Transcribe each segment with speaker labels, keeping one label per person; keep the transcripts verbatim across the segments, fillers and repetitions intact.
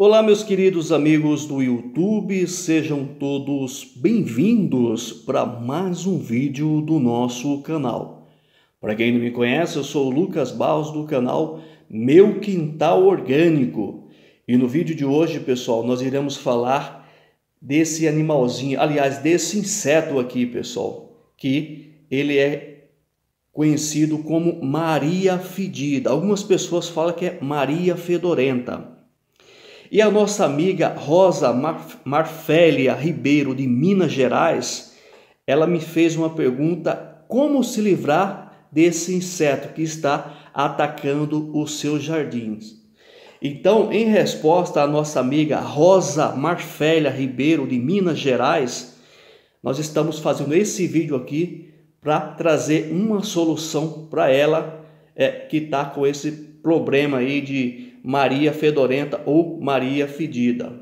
Speaker 1: Olá, meus queridos amigos do YouTube, sejam todos bem-vindos para mais um vídeo do nosso canal. Para quem não me conhece, eu sou o Lucas Barros do canal Meu Quintal Orgânico. E no vídeo de hoje, pessoal, nós iremos falar desse animalzinho, aliás, desse inseto aqui, pessoal, que ele é conhecido como Maria Fedida. Algumas pessoas falam que é Maria Fedorenta. E a nossa amiga Rosa Marfélia Ribeiro, de Minas Gerais, ela me fez uma pergunta: como se livrar desse inseto que está atacando os seus jardins? Então, em resposta à nossa amiga Rosa Marfélia Ribeiro, de Minas Gerais, nós estamos fazendo esse vídeo aqui para trazer uma solução para ela é, que está com esse problema aí de Maria Fedorenta ou Maria Fedida.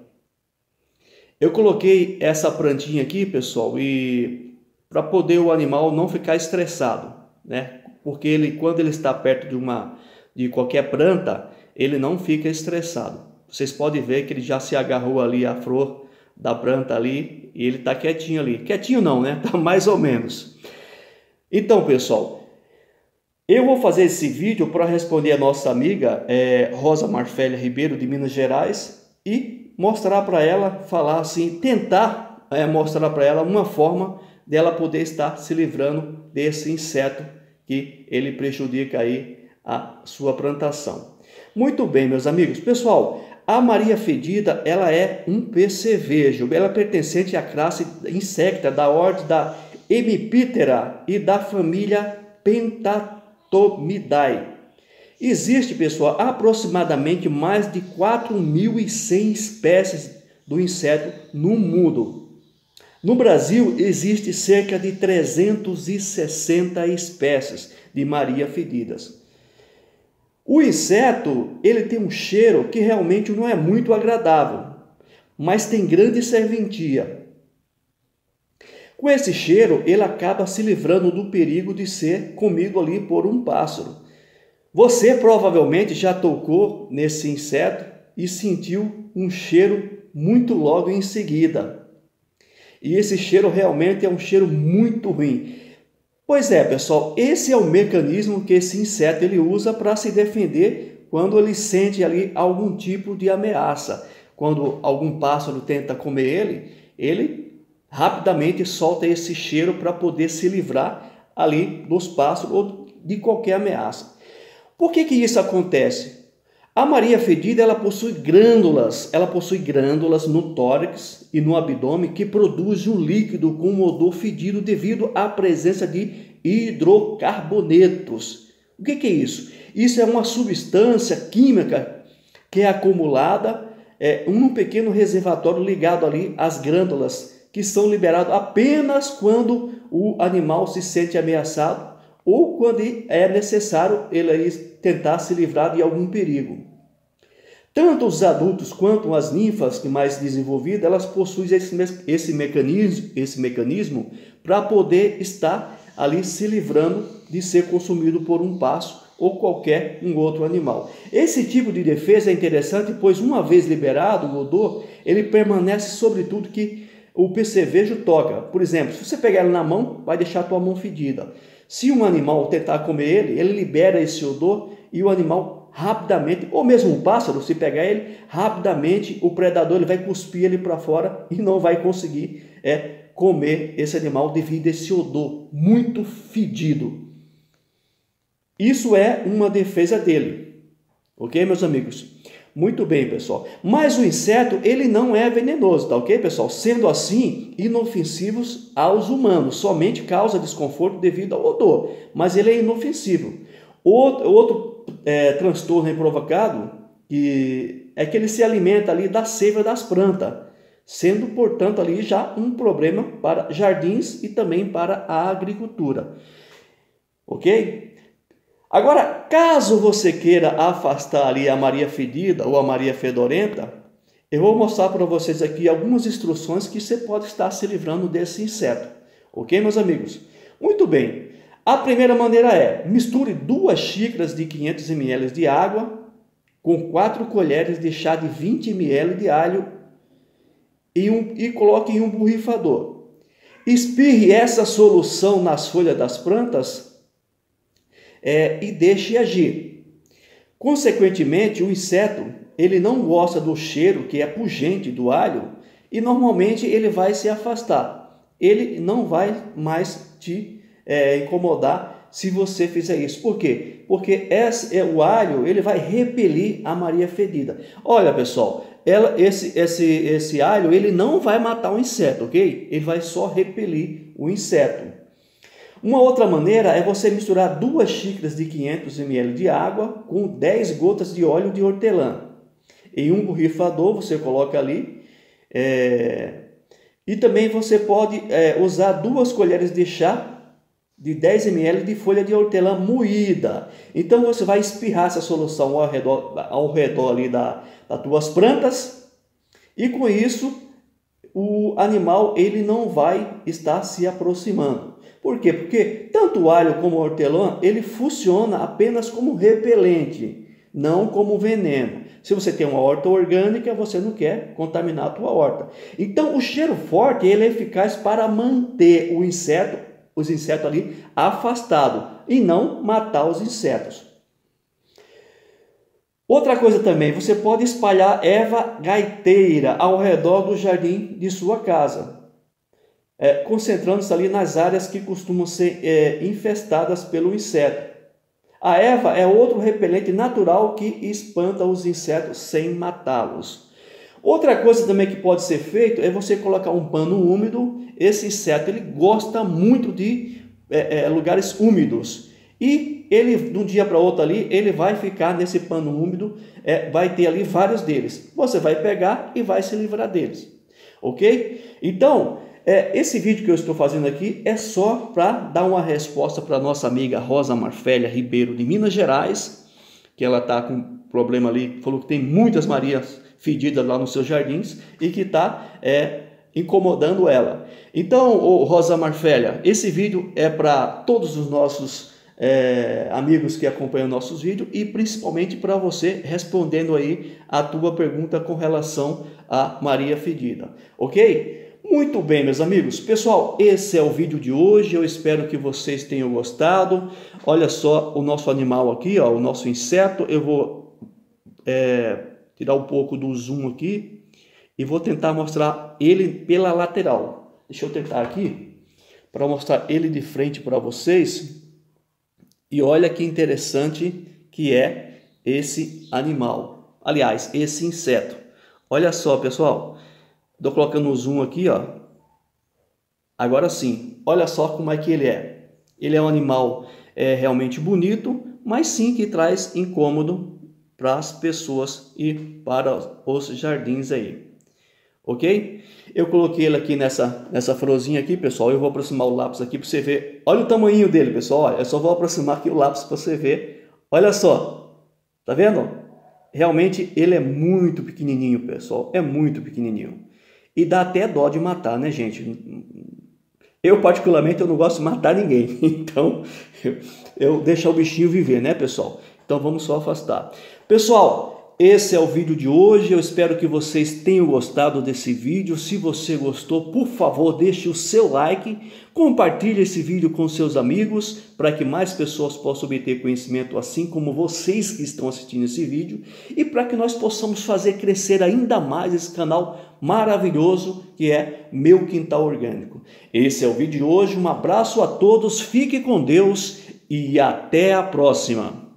Speaker 1: Eu coloquei essa plantinha aqui, pessoal, e para poder o animal não ficar estressado, né? Porque ele, quando ele está perto de uma de qualquer planta, ele não fica estressado. Vocês podem ver que ele já se agarrou ali à flor da planta ali e ele está quietinho ali. Quietinho não, né? Tá mais ou menos. Então, pessoal, eu vou fazer esse vídeo para responder a nossa amiga é, Rosa Marfélia Ribeiro, de Minas Gerais, e mostrar para ela, falar assim, tentar é, mostrar para ela uma forma dela poder estar se livrando desse inseto que ele prejudica aí a sua plantação. Muito bem, meus amigos. Pessoal, a Maria Fedida, ela é um percevejo, ela é pertencente à classe insecta da ordem da Hemiptera e da família Pentatomidae. Existe, pessoal, aproximadamente mais de quatro mil e cem espécies do inseto no mundo. No Brasil, existe cerca de trezentas e sessenta espécies de Maria Fedidas. O inseto, ele tem um cheiro que realmente não é muito agradável, mas tem grande serventia. Com esse cheiro, ele acaba se livrando do perigo de ser comido ali por um pássaro. Você provavelmente já tocou nesse inseto e sentiu um cheiro muito logo em seguida. E esse cheiro realmente é um cheiro muito ruim. Pois é, pessoal, esse é o mecanismo que esse inseto ele usa para se defender quando ele sente ali algum tipo de ameaça. Quando algum pássaro tenta comer ele, ele rapidamente solta esse cheiro para poder se livrar ali dos pássaros ou de qualquer ameaça. Por que que isso acontece? A Maria Fedida, ela possui glândulas, ela possui glândulas no tórax e no abdômen que produzem um líquido com um odor fedido devido à presença de hidrocarbonetos. O que que é isso? Isso é uma substância química que é acumulada em é, um pequeno reservatório ligado ali às glândulas, que são liberados apenas quando o animal se sente ameaçado ou quando é necessário ele tentar se livrar de algum perigo. Tanto os adultos quanto as ninfas que mais desenvolvidas, elas possuem esse, esse mecanismo, esse mecanismo para poder estar ali se livrando de ser consumido por um pássaro ou qualquer um outro animal. Esse tipo de defesa é interessante, pois uma vez liberado o odor, ele permanece sobretudo que o percevejo toca. Por exemplo, se você pegar ele na mão, vai deixar a tua mão fedida. Se um animal tentar comer ele, ele libera esse odor e o animal rapidamente, ou mesmo um pássaro, se pegar ele, rapidamente o predador ele vai cuspir ele para fora e não vai conseguir é, comer esse animal devido a esse odor muito fedido. Isso é uma defesa dele. Ok, meus amigos? Muito bem, pessoal. Mas o inseto, ele não é venenoso, tá ok, pessoal? Sendo assim, inofensivos aos humanos. Somente causa desconforto devido ao odor, mas ele é inofensivo. Outro, outro é, transtorno provocado que é que ele se alimenta ali da seiva das plantas, sendo, portanto, ali já um problema para jardins e também para a agricultura. Ok? Agora, caso você queira afastar ali a Maria Fedida ou a Maria Fedorenta, eu vou mostrar para vocês aqui algumas instruções que você pode estar se livrando desse inseto. Ok, meus amigos? Muito bem. A primeira maneira é: misture duas xícaras de quinhentos mililitros de água com quatro colheres de chá de vinte mililitros de alho e, um, e coloque em um borrifador. Espirre essa solução nas folhas das plantas é, e deixe agir. Consequentemente, o inseto ele não gosta do cheiro que é pungente do alho e normalmente ele vai se afastar. Ele não vai mais te é, incomodar se você fizer isso. Por quê? Porque esse, é, o alho ele vai repelir a Maria Fedida. Olha, pessoal, ela, esse, esse, esse alho ele não vai matar o inseto, ok? Ele vai só repelir o inseto. Uma outra maneira é você misturar duas xícaras de quinhentos mililitros de água com dez gotas de óleo de hortelã. Em um borrifador você coloca ali. É, e também você pode é, usar duas colheres de chá de dez mililitros de folha de hortelã moída. Então você vai espirrar essa solução ao redor, ao redor ali da, das tuas plantas. E com isso o animal ele não vai estar se aproximando. Por quê? Porque tanto o alho como o hortelã, ele funciona apenas como repelente, não como veneno. Se você tem uma horta orgânica, você não quer contaminar a tua horta. Então, o cheiro forte ele é eficaz para manter o inseto, os insetos ali afastados e não matar os insetos. Outra coisa também, você pode espalhar erva gaiteira ao redor do jardim de sua casa. É, concentrando-se ali nas áreas que costumam ser é, infestadas pelo inseto. A erva é outro repelente natural que espanta os insetos sem matá-los. Outra coisa também que pode ser feito é você colocar um pano úmido. Esse inseto ele gosta muito de é, é, lugares úmidos e ele de um dia para outro ali ele vai ficar nesse pano úmido, é, vai ter ali vários deles. Você vai pegar e vai se livrar deles, ok? Então É, esse vídeo que eu estou fazendo aqui é só para dar uma resposta para a nossa amiga Rosa Marfélia Ribeiro de Minas Gerais, que ela está com problema ali, falou que tem muitas Marias fedidas lá nos seus jardins e que está é, incomodando ela. Então, ô, Rosa Marfélia, esse vídeo é para todos os nossos é, amigos que acompanham nossos vídeos e principalmente para você respondendo aí a tua pergunta com relação a Maria Fedida, ok? Muito bem, meus amigos. Pessoal, esse é o vídeo de hoje. Eu espero que vocês tenham gostado. Olha só o nosso animal aqui, ó, o nosso inseto. Eu vou é, tirar um pouco do zoom aqui e vou tentar mostrar ele pela lateral. Deixa eu tentar aqui para mostrar ele de frente para vocês. E olha que interessante que é esse animal. Aliás, esse inseto. Olha só, pessoal. Estou colocando o zoom aqui, ó. Agora sim, olha só como é que ele é. Ele é um animal é, realmente bonito, mas sim que traz incômodo para as pessoas e para os jardins aí. Ok? Eu coloquei ele aqui nessa, nessa florzinha aqui, pessoal. Eu vou aproximar o lápis aqui para você ver. Olha o tamanho dele, pessoal. Eu só vou aproximar aqui o lápis para você ver. Olha só. Tá vendo? Realmente ele é muito pequenininho, pessoal. É muito pequenininho. E dá até dó de matar, né, gente? Eu, particularmente, eu não gosto de matar ninguém. Então, eu, eu deixo o bichinho viver, né, pessoal? Então, vamos só afastar. Pessoal, esse é o vídeo de hoje. Eu espero que vocês tenham gostado desse vídeo. Se você gostou, por favor, deixe o seu like. Compartilhe esse vídeo com seus amigos para que mais pessoas possam obter conhecimento assim como vocês que estão assistindo esse vídeo e para que nós possamos fazer crescer ainda mais esse canal maravilhoso que é Meu Quintal Orgânico. Esse é o vídeo de hoje. Um abraço a todos, fique com Deus e até a próxima.